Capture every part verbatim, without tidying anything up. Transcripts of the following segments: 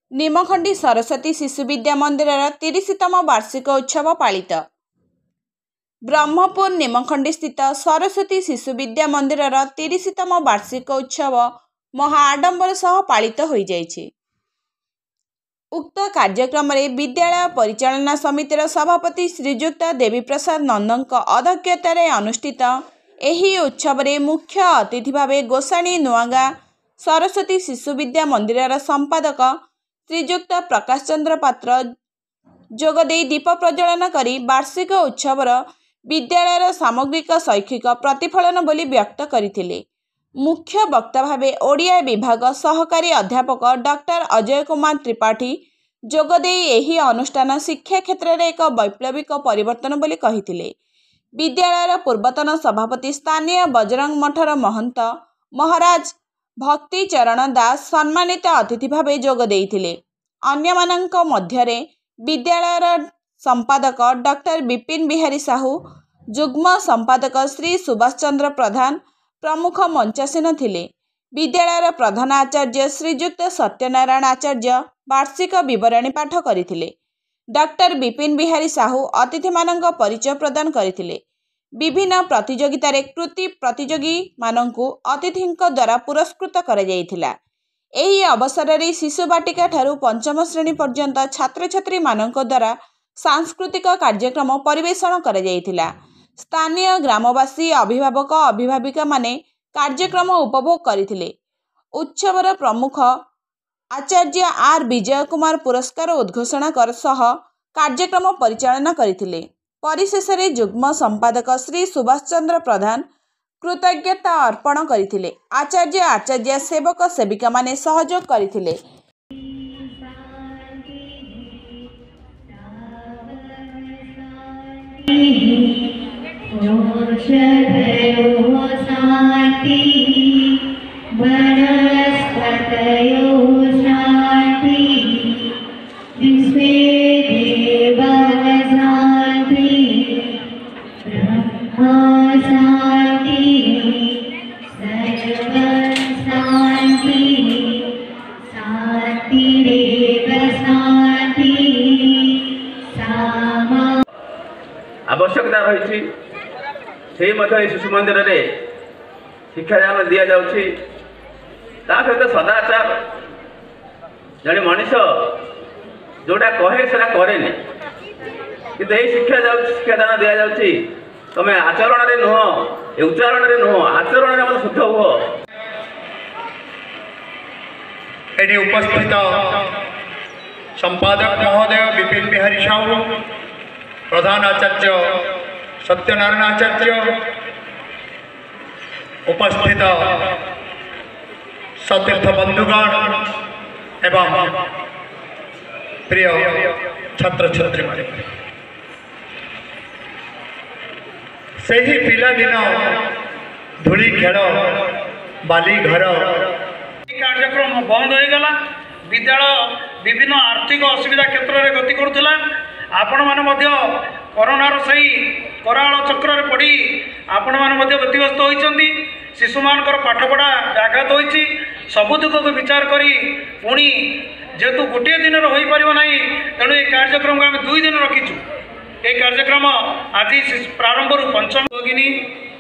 निमखंडी सरस्वती शिशु विद्या मंदिर तीसतम वार्षिक उत्सव पालित। ब्रह्मपुर निमखंडी स्थित सरस्वती शिशु विद्या मंदिर तीसतम वार्षिक उत्सव महा आडंबर सह पालित हो जाइछि। उक्त कार्यक्रम में विद्यालय परिचालना समितिर सभापति श्रीजुक्त देवी प्रसाद नंदक अध्यक्षतार अनुष्ठित एही उत्सव में मुख्य अतिथि भाव गोसाणी नुआगाँ सरस्वती शिशु विद्या मंदिर संपादक श्रीजुक्त प्रकाश चंद्र पात्र जोगदे दीप प्रज्वलन करी वार्षिक उत्सवर विद्यालयर सामग्रिक शैक्षिक प्रतिफलन बोली व्यक्त करथिले। मुख्य वक्ता भावे ओडिया विभाग सहकारी अध्यापक डॉक्टर अजय कुमार त्रिपाठी जोगदे एही अनुष्ठान शिक्षा क्षेत्र में एक वैप्लविक परिवर्तन बोली कहिथिले। विद्यालयर पूर्वतन सभापति स्थानीय बजरंग मठर महंत महाराज भक्ति चरण दास सम्मानित अतिथि भावे जोग देइथिले। अन्यमानंक मध्यरे विद्यालयर संपादक डॉक्टर विपिन बिहारी साहू, जुग्म संपादक श्री सुभाष चंद्र प्रधान प्रमुख मंचासीन थिले। विद्यालयर प्रधान आचार्य श्रीजुक्त सत्यनारायण आचार्य वार्षिक विवरणी पाठ करथिले। डॉक्टर विपिन बिहारी साहू अतिथि मानक परिचय प्रदान करथिले। विभिन्न प्रतियोगितार कृति प्रतियोगी मानंकु अतिथिंक द्वारा पुरस्कृत करा जायथिला। एही अवसर में शिशु बाटिका ठारू पंचम श्रेणी पर्यंत छात्र छात्री मानंक द्वारा सांस्कृतिक कार्यक्रम परिवेषण करा जायथिला। स्थानीय ग्रामवासी अभिभावक अभिभाविका माने कार्यक्रम उपभोग करथिले। उत्सवर प्रमुख आचार्य आर विजय कुमार पुरस्कार उद्घोषणा कर सह कार्यक्रम परिचालना करथिले। परिशेष में जुग्म संपादक श्री सुभाष चंद्र प्रधान कृतज्ञता अर्पण करथिले। आचार्य आचार्य सेवक सेविका माने सहयोग करथिले। आवश्यकता रही शिशु मंदिर में शिक्षादान दि जाऊँगी। सहित सदाचार जड़े मनीष जोटा कहे से करे कि शिक्षा शिक्षादान दि जाऊँगी। तुम आचरण में नुह उच्चारण में नुह आचरण में मतलब शुद्ध हुआ। ये उपस्थित संपादक महोदय विपिन बिहारी साहू, प्रधान आचार्य सत्यनारायण आचार्य, उपस्थित सतीर्थ बंधुगण एवं प्रिय छात्र छात्री मान, से ही पिला दिन धूली खेल बाली घर कार्यक्रम बंद हो गला। विद्यालय विभिन्न आर्थिक असुविधा क्षेत्र में गति करुला। आपण माने कोरोनार सही कराल चक्र पड़ी आपण माने व्यतिव्यस्त होती। शिशु मान पाठपढ़ा व्याघात होती। सबु दिग को विचार करी पुणी जेहेतु गोटे दिन हो पार ना, तेणु ये कार्यक्रम को आम दुई दिन रखीचु। ये कार्यक्रम आज प्रारंभ पंचम भगिनी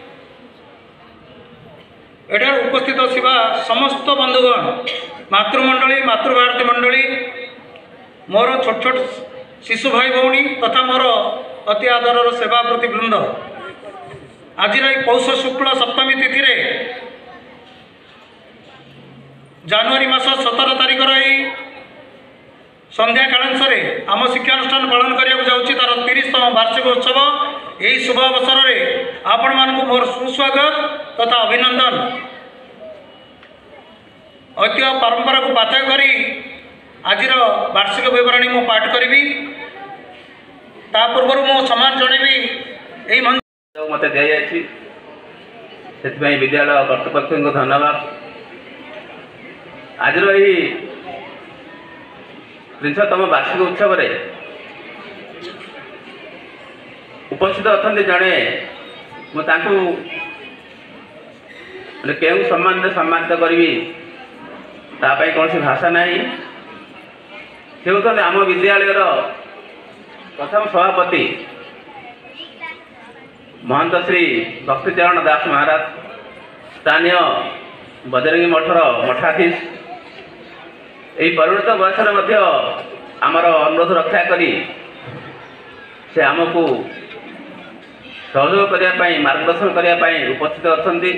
एठार उपस्थित थिबा समस्त बंधुगण, मातृमंडली मातृभारती मंडली, मोर छोट छोट शिशु भाई भौणी तथा मोर अति आदर सेवा प्रतिवृंद, आज पौष शुक्ल सप्तमी तिथि रे जनवरी मास सतर तारिख संध्या कालांश आम शिक्षानुष्ठान पालन करने जाऊँगी तार तीसतम वार्षिक उत्सव। यही शुभ अवसर में आपण मानक मोर सुस्वागत तथा अभिनंदन। ऐतिह्य परंपरा को पाथय करी आज वार्षिक विवरणी मु पाठ करी। ता पूर्व मो सम्मान जनइबी यही मंच मत दि जाए से विद्यालय कर्तृपक्ष को धन्यवाद। आज यही त्रिशतम वार्षिक उत्सव उपस्थित अच्छा जड़े मुझे क्यों सम्मान सम्मानित करी तापाई कौन सी भाषा नहीं। से होते आम विद्यालय प्रथम सभापति महंत श्री भक्तिचरण दास महाराज, स्थानीय बजरंगी मठर मठाधीश यही परिणत बयस आमर अनुरोध रक्षा करी से आमको सहयोग करने मार्गदर्शन करने उपस्थित अच्छा।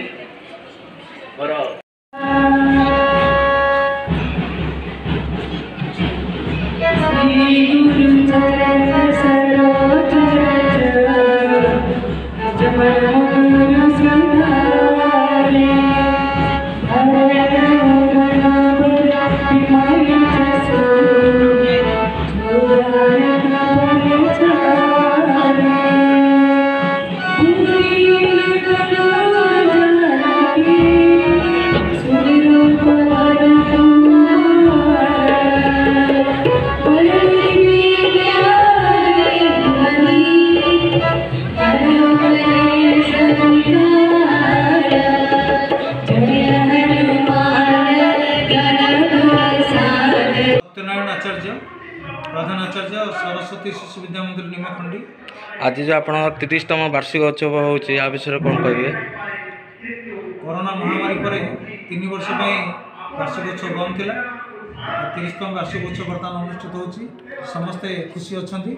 सत्यनारायण आचार्य प्रधान आचार्य सरस्वती शिशु विद्या मंदिर निमाखंडी। आज जो आप तीसतम वार्षिक उत्सव हो विषय कौन कहे? कोरोना महामारी पर तीन वर्ष वार्षिक उत्सव बंद थिला, तीसतम वार्षिक उत्सव बर्तमान अनुष्ठित होची। समस्ते खुशी अच्छी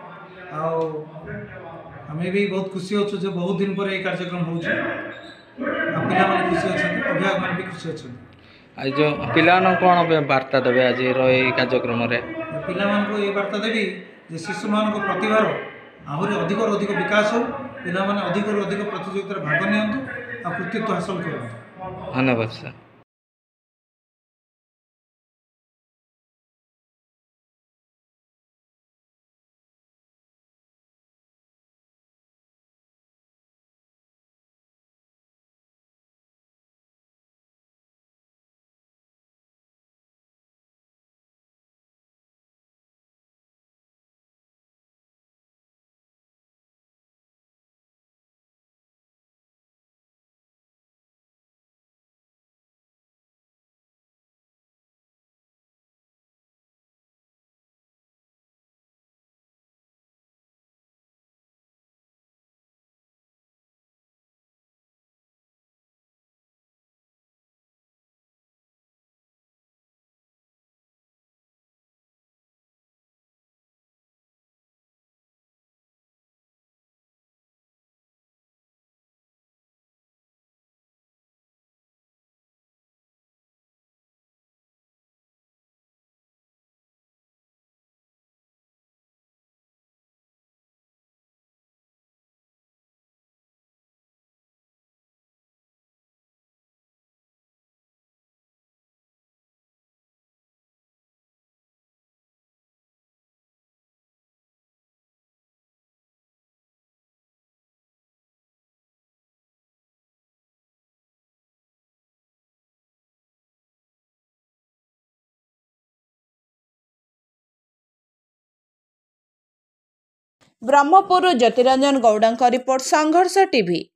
आम भी बहुत खुशी अच्छु जो बहुत दिन पर यह कार्यक्रम हो पिला माने खुशी अच्छा, अभिभावक मैंने भी खुशी अच्छा। आज जो पिला कौन वार्ता देवे आज ये कार्यक्रम पिला ये वार्ता देवी जे शिशु मान प्रतिभार आहरी अधिक अधिक विकास हो, पिला माने अधिक अधिक प्रतियोगितार भाग नियंतु आ कृतित्व हासिल करंतु। धन्यवाद sir. Brahmapur Jyotiranjan Gaur report Sangharsh TV.